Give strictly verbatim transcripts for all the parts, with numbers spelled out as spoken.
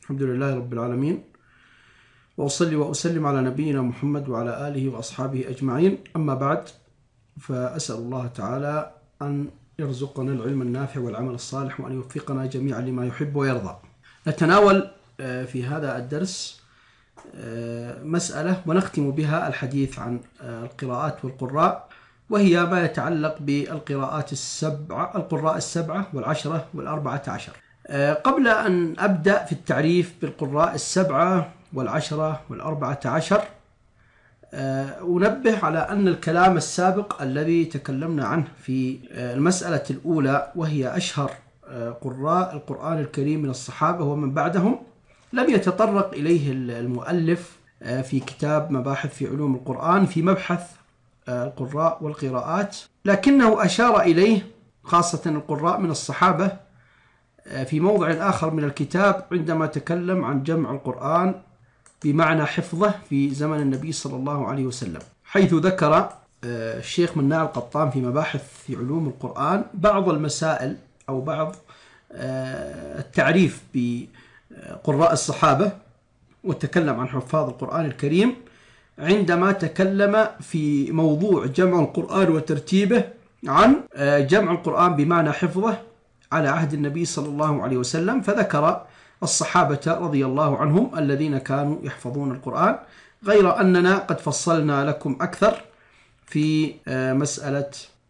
الحمد لله رب العالمين، وأصلي وأسلم على نبينا محمد وعلى آله وأصحابه أجمعين. أما بعد، فأسأل الله تعالى أن يرزقنا العلم النافع والعمل الصالح، وأن يوفقنا جميعا لما يحب ويرضى. نتناول في هذا الدرس مسألة ونختم بها الحديث عن القراءات والقراء، وهي ما يتعلق بالقراءات السبعة، القراء السبعة والعشرة والأربعة عشر. قبل أن أبدأ في التعريف بالقراء السبعة والعشرة والأربعة عشر، أنبه على أن الكلام السابق الذي تكلمنا عنه في المسألة الأولى، وهي أشهر قراء القرآن الكريم من الصحابة ومن بعدهم، لم يتطرق إليه المؤلف في كتاب مباحث في علوم القرآن في مبحث القراء والقراءات، لكنه أشار إليه خاصة القراء من الصحابة في موضع آخر من الكتاب عندما تكلم عن جمع القرآن بمعنى حفظه في زمن النبي صلى الله عليه وسلم، حيث ذكر الشيخ مناع القطان في مباحث في علوم القرآن بعض المسائل أو بعض التعريف بقراء الصحابة، وتكلم عن حفاظ القرآن الكريم عندما تكلم في موضوع جمع القرآن وترتيبه عن جمع القرآن بمعنى حفظه على عهد النبي صلى الله عليه وسلم، فذكر الصحابة رضي الله عنهم الذين كانوا يحفظون القرآن، غير أننا قد فصلنا لكم أكثر في مسألة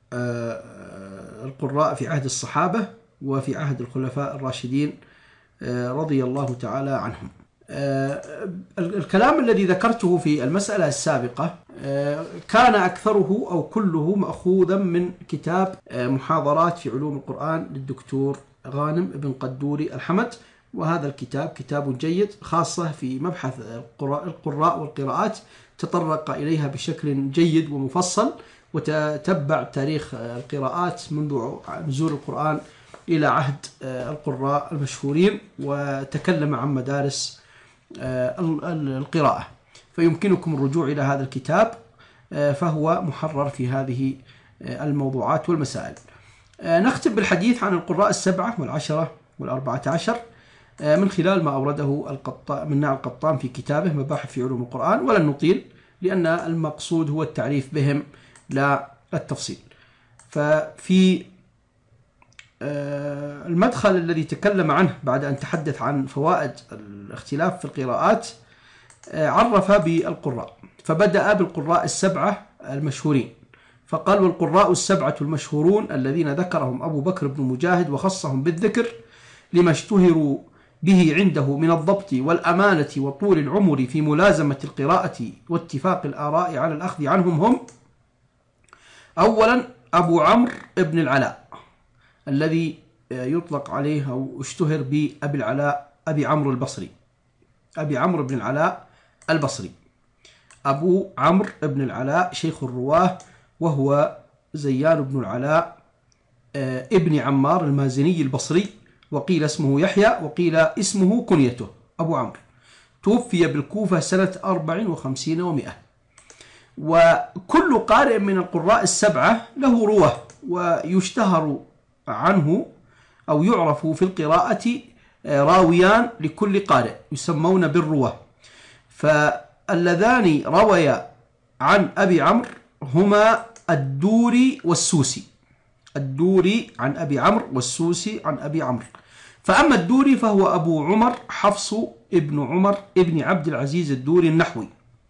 القراء في عهد الصحابة وفي عهد الخلفاء الراشدين رضي الله تعالى عنهم. الكلام الذي ذكرته في المسألة السابقة كان أكثره أو كله مأخوذا من كتاب محاضرات في علوم القرآن للدكتور غانم بن قدوري الحمد، وهذا الكتاب كتاب جيد، خاصة في مبحث القراء والقراءات تطرق إليها بشكل جيد ومفصل، وتتبع تاريخ القراءات منذ نزول القرآن إلى عهد القراء المشهورين، وتكلم عن مدارس القراءة، فيمكنكم الرجوع إلى هذا الكتاب، فهو محرر في هذه الموضوعات والمسائل. نختم بالحديث عن القراء السبعة والعشرة والأربعة عشر من خلال ما أورده القطان مناع القطان في كتابه مباحث في علوم القرآن، ولن نطيل لأن المقصود هو التعريف بهم لا التفصيل. ففي المدخل الذي تكلم عنه بعد أن تحدث عن فوائد الاختلاف في القراءات، عرف بالقراء، فبدأ بالقراء السبعة المشهورين، فقال: والقراء السبعة المشهورون الذين ذكرهم أبو بكر بن مجاهد وخصهم بالذكر لما اشتهروا به عنده من الضبط والأمانة وطول العمر في ملازمة القراءة واتفاق الآراء على الأخذ عنهم هم: أولا أبو عمرو بن العلاء الذي يطلق عليه أو اشتهر بأبي العلاء أبي عمرو البصري، أبي عمرو بن العلاء البصري. أبو عمرو بن العلاء شيخ الرواه، وهو زيان بن العلاء ابن عمار المازني البصري، وقيل اسمه يحيى وقيل اسمه كنيته أبو عمرو. توفي بالكوفة سنة أربع وخمسين ومئة. وكل قارئ من القراء السبعة له رواه، ويشتهر عنه أو يعرف في القراءة راويان لكل قارئ يسمون بالرواه، فاللذان رويا عن أبي عمرو هما الدوري والسوسي، الدوري عن أبي عمرو والسوسي عن أبي عمرو. فأما الدوري فهو أبو عمر حفص ابن عمر ابن عبد العزيز الدوري النحوي،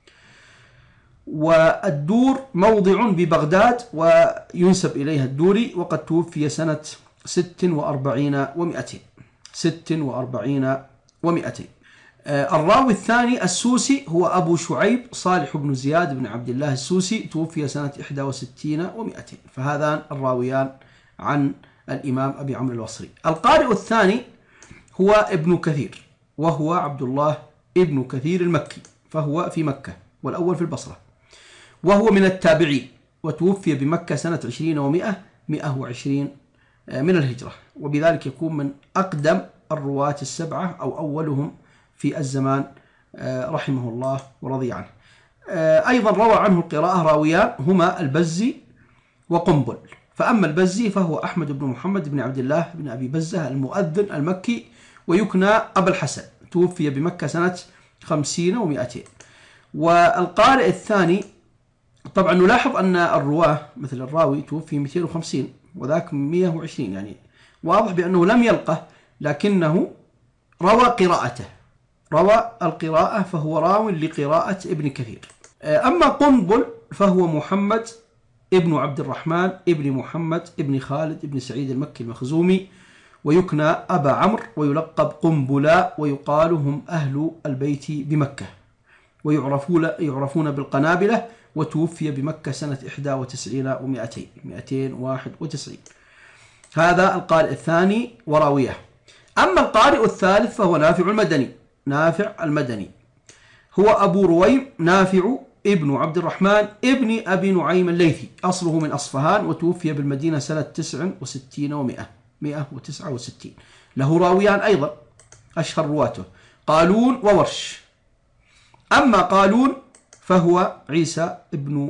والدور موضع ببغداد وينسب إليها الدوري، وقد توفي سنة ست وأربعين ومئتين ست وأربعين ومئتين. الراوي الثاني السوسي هو أبو شعيب صالح بن زياد بن عبد الله السوسي، توفي سنة إحدى وستين ومئتين. فهذان الراويان عن الإمام أبي عمرو البصري. القارئ الثاني هو ابن كثير، وهو عبد الله ابن كثير المكي، فهو في مكة، والأول في البصرة، وهو من التابعين، وتوفي بمكة سنة عشرين ومئة مئة وعشرين من الهجرة، وبذلك يكون من أقدم الرواة السبعة أو أولهم في الزمان رحمه الله ورضي عنه. أيضا روى عنه القراءة راويان هما البزي وقنبل. فأما البزي فهو أحمد بن محمد بن عبد الله بن أبي بزة المؤذن المكي، ويكنى أبا الحسن، توفي بمكة سنة خمسين ومئتين. والقارئ الثاني طبعا نلاحظ أن الرواه مثل الراوي توفي مئتين وخمسين وذاك مئة وعشرين، يعني واضح بأنه لم يلقه لكنه روى قراءته، روى القراءة، فهو راو لقراءة ابن كثير. أما قنبل فهو محمد ابن عبد الرحمن ابن محمد ابن خالد ابن سعيد المكي المخزومي، ويكنى أبا عمرو، ويلقب قنبلا، ويقال هم أهل البيت بمكة، ويعرفون يعرفون بالقنابلة، وتوفي بمكة سنة إحدى وتسعين ومئتين، مئتين وواحد وتسعين. هذا القارئ الثاني وراويه. أما القارئ الثالث فهو نافع المدني. نافع المدني هو أبو رويم نافع ابن عبد الرحمن ابن أبي نعيم الليثي، أصله من أصفهان، وتوفي بالمدينة سنة تسع وستين ومئة، مئة وتسعة وستين. له راويان أيضا أشهر رواته قالون وورش. أما قالون فهو عيسى ابن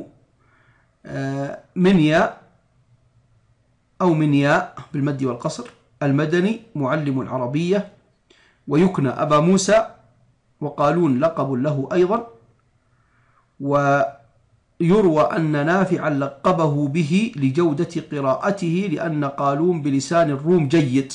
منيا أو منياء بالمد والقصر، المدني، معلم العربية، ويكنى أبا موسى، وقالون لقب له أيضا، ويروى أن نافعا لقبه به لجودة قراءته، لأن قالون بلسان الروم جيد،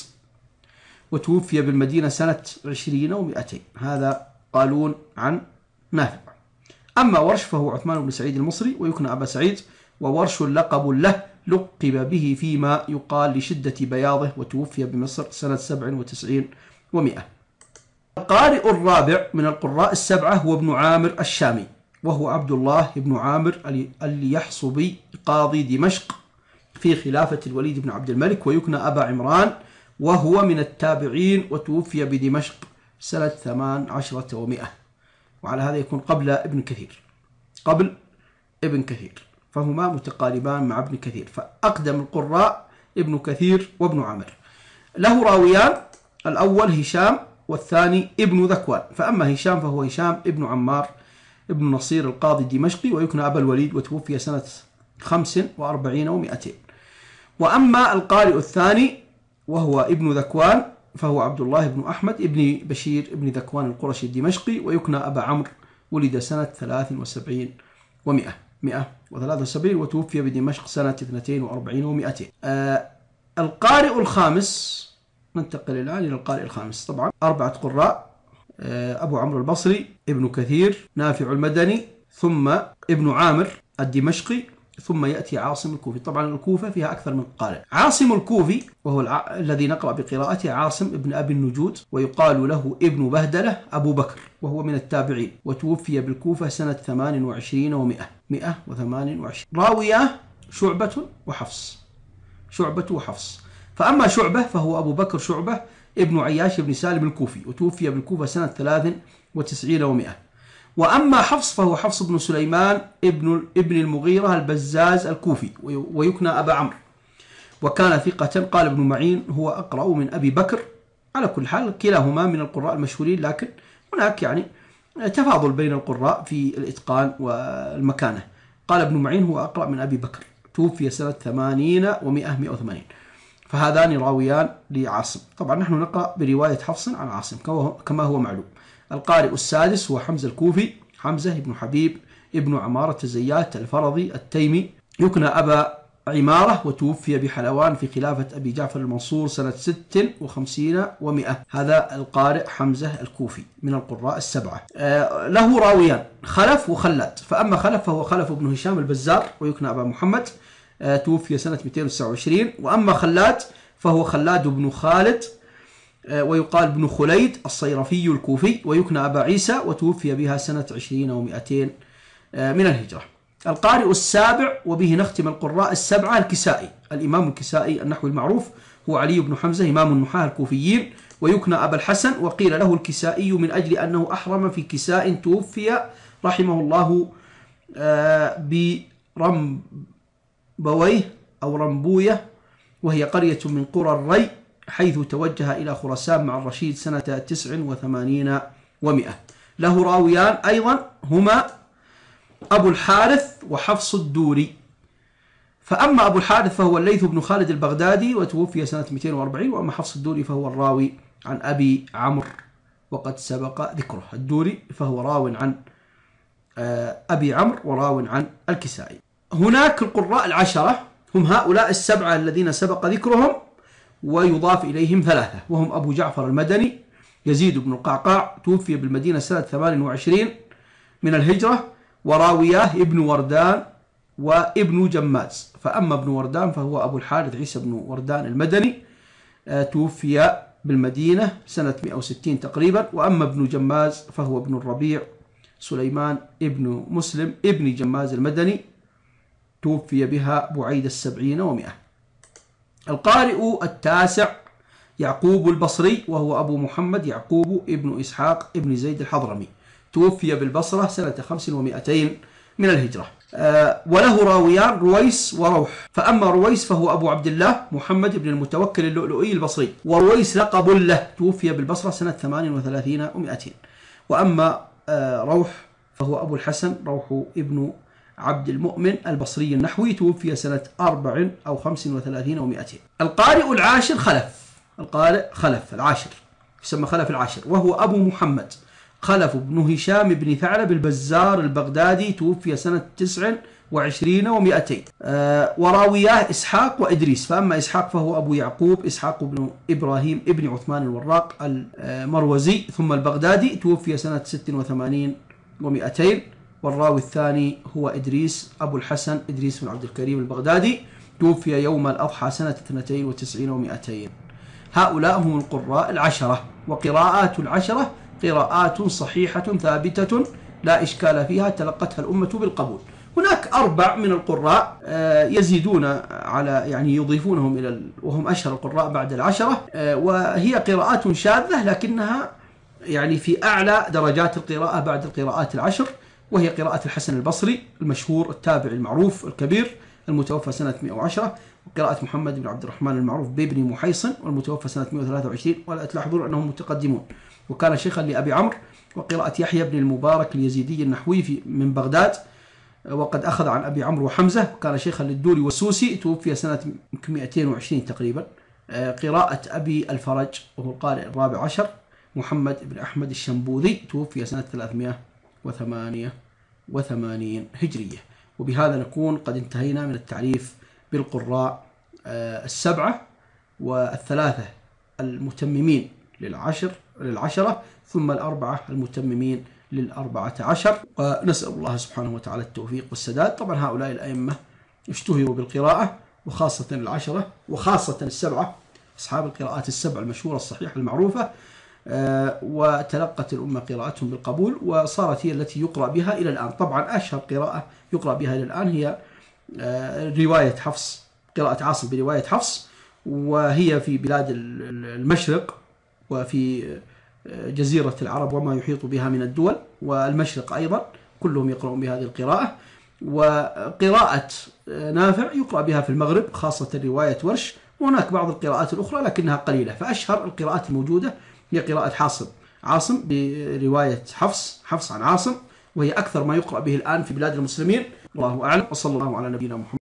وتوفي بالمدينة سنة عشرين ومئتين. هذا قالون عن نافع. أما ورش فهو عثمان بن سعيد المصري، ويكنى أبا سعيد، وورش لقب له لقب به فيما يقال لشدة بياضه، وتوفي بمصر سنة سبع وتسعين ومئة. القارئ الرابع من القراء السبعة هو ابن عامر الشامي، وهو عبد الله بن عامر اليحصبي قاضي دمشق في خلافة الوليد بن عبد الملك، ويكنى أبا عمران، وهو من التابعين، وتوفي بدمشق سنة ثمان عشرة ومئة، وعلى هذا يكون قبل ابن كثير، قبل ابن كثير، فهما متقاربان مع ابن كثير، فأقدم القراء ابن كثير وابن عامر. له راويان، الأول هشام والثاني ابن ذكوان. فأما هشام فهو هشام ابن عمار ابن نصير القاضي الدمشقي، ويكنى أبا الوليد، وتوفي سنة خمس وأربعين ومئتين. وأما القارئ الثاني وهو ابن ذكوان فهو عبد الله بن أحمد ابن بشير ابن ذكوان القرشي الدمشقي، ويكنى أبا عمرو، ولد سنة ثلاث وسبعين ومئة، مئة وثلاثة وسبعين، وتوفي بدمشق سنة اثنتين وأربعين ومئتين. آه القارئ الخامس، ننتقل الآن إلى القارئ الخامس. طبعا أربعة قراء، آه أبو عمرو البصري، ابن كثير، نافع المدني، ثم ابن عامر الدمشقي، ثم يأتي عاصم الكوفي. طبعا الكوفة فيها أكثر من قارئ. عاصم الكوفي وهو الع... الذي نقرأ بقراءته عاصم ابن أبي النجود، ويقال له ابن بهدلة أبو بكر، وهو من التابعين، وتوفي بالكوفة سنة ثمان وعشرين ومئة، مئة وثمان وعشرين. راوياه شعبة وحفص، شعبة وحفص. فأما شعبة فهو أبو بكر شعبة ابن عياش بن سالم الكوفي، وتوفي بالكوفة سنة ثلاث وتسعين ومئة. وأما حفص فهو حفص بن سليمان ابن ابن المغيرة البزاز الكوفي، ويكنى أبا عمرو، وكان ثقة. قال ابن معين هو أقرأ من أبي بكر. على كل حال كلاهما من القراء المشهورين، لكن هناك يعني تفاضل بين القراء في الإتقان والمكانة. قال ابن معين هو أقرأ من أبي بكر، توفي سنة ثمانين ومئة، مئة وثمانين. فهذان راويان لعاصم. طبعا نحن نقرأ برواية حفص عن عاصم كما هو معلوم. القارئ السادس هو حمزة الكوفي، حمزة بن حبيب ابن عمارة الزيات الفرضي التيمي، يكنى أبا عمارة، وتوفي بحلوان في خلافة أبي جعفر المنصور سنة ست وخمسين ومئة. هذا القارئ حمزة الكوفي من القراء السبعة. آه له راويان خلف وخلاد. فأما خلف فهو خلف بن هشام البزار، ويكنى أبا محمد، آه توفي سنة مئتين وتسعة وعشرين. وأما خلاد فهو خلاد بن خالد، آه ويقال ابن خليد الصيرفي الكوفي، ويكنى أبا عيسى، وتوفي بها سنة عشرين ومئتين آه من الهجرة. القارئ السابع، وبه نختم القراء السبعة، الكسائي، الإمام الكسائي النحوي المعروف، هو علي بن حمزة إمام النحاة الكوفيين، ويكنى أبا الحسن، وقيل له الكسائي من أجل أنه أحرم في كساء توفي رحمه الله برمبويه أو رمبوية، وهي قرية من قرى الري، حيث توجه إلى خراسان مع الرشيد سنة تسع وثمانين ومئة. له راويان أيضا هما أبو الحارث وحفص الدوري. فأما أبو الحارث فهو الليث بن خالد البغدادي، وتوفي سنة مئتين وأربعين. وأما حفص الدوري فهو الراوي عن أبي عمرو وقد سبق ذكره. الدوري فهو راو عن أبي عمرو وراو عن الكسائي. هناك القراء العشرة هم هؤلاء السبعة الذين سبق ذكرهم ويضاف إليهم ثلاثة، وهم أبو جعفر المدني يزيد بن القعقاع توفي بالمدينة سنة ثمان وعشرين من الهجرة، وراوياه ابن وردان وابن جماز. فأما ابن وردان فهو أبو الحارث عيسى بن وردان المدني توفي بالمدينة سنة مئة وستين تقريبا. وأما ابن جماز فهو ابن الربيع سليمان ابن مسلم ابن جماز المدني توفي بها بعيد السبعين ومئة. القارئ التاسع يعقوب البصري وهو أبو محمد يعقوب ابن إسحاق ابن زيد الحضرمي توفي بالبصرة سنة خمس ومئتين من الهجرة. أه وله راويان رويس وروح. فأما رويس فهو أبو عبد الله محمد بن المتوكل اللؤلؤي البصري، ورويس لقب له توفي بالبصرة سنة ثمان وثلاثين ومئتين. وأما أه روح فهو أبو الحسن روح ابن عبد المؤمن البصري النحوي توفي سنة أربع أو خمس وثلاثين ومئتين. القارئ العاشر خلف. القارئ خلف العاشر يسمى خلف العاشر وهو أبو محمد خلف بن هشام بن ثعلب البزار البغدادي توفي سنة تسع وعشرين ومئتين. أه وراوياه إسحاق وإدريس. فأما إسحاق فهو أبو يعقوب إسحاق بن إبراهيم ابن عثمان الوراق المروزي ثم البغدادي توفي سنة ست وثمانين ومئتين. والراوي الثاني هو إدريس أبو الحسن إدريس بن عبد الكريم البغدادي توفي يوم الأضحى سنة اثنتين وتسعين ومئتين. هؤلاء هم القراء العشرة. وقراءات العشرة قراءات صحيحة ثابتة لا إشكال فيها تلقتها الأمة بالقبول. هناك أربع من القراء يزيدون على يعني يضيفونهم إلى وهم أشهر القراء بعد العشرة، وهي قراءات شاذة لكنها يعني في أعلى درجات القراءة بعد القراءات العشر، وهي قراءة الحسن البصري المشهور التابعي المعروف الكبير المتوفى سنة مئة وعشرة، وقراءة محمد بن عبد الرحمن المعروف بابن محيصن والمتوفى سنة مئة وثلاثة وعشرين، ولا تلاحظون أنهم متقدمون، وكان شيخا لأبي عمرو. وقراءة يحيى بن المبارك اليزيدي النحوي في من بغداد وقد أخذ عن أبي عمرو وحمزة، وكان شيخا للدوري والسوسي توفي سنة مئتين وعشرين تقريبا. قراءة أبي الفرج وهو القارئ الرابع عشر محمد بن أحمد الشنبوذي توفي سنة ثلاثمئة وثمانية وثمانين هجرية. وبهذا نكون قد انتهينا من التعريف بالقراء السبعة والثلاثة المتممين للعشر للعشرة ثم الأربعة المتممين للأربعة عشر، ونسأل الله سبحانه وتعالى التوفيق والسداد. طبعا هؤلاء الأئمة اشتهروا بالقراءة وخاصة العشرة وخاصة السبعة أصحاب القراءات السبع المشهورة الصحيحة المعروفة، وتلقت الأمة قراءتهم بالقبول وصارت هي التي يقرأ بها إلى الآن. طبعا أشهر قراءة يقرأ بها إلى الآن هي رواية حفص، قراءة عاصم برواية حفص، وهي في بلاد المشرق وفي جزيرة العرب وما يحيط بها من الدول والمشرق أيضا كلهم يقرؤون بهذه القراءة. وقراءة نافع يقرأ بها في المغرب خاصة رواية ورش، وهناك بعض القراءات الأخرى لكنها قليلة. فأشهر القراءات الموجودة هي قراءة عاصم عاصم برواية حفص حفص عن عاصم، وهي أكثر ما يقرأ به الآن في بلاد المسلمين. الله أعلم، وصلى الله على نبينا محمد.